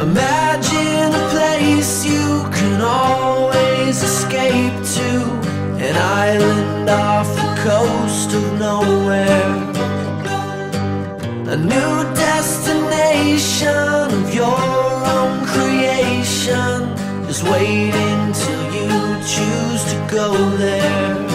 Imagine a place you can always escape to, an island off the coast of nowhere, a new destination of your own creation, just waiting till you choose to go there.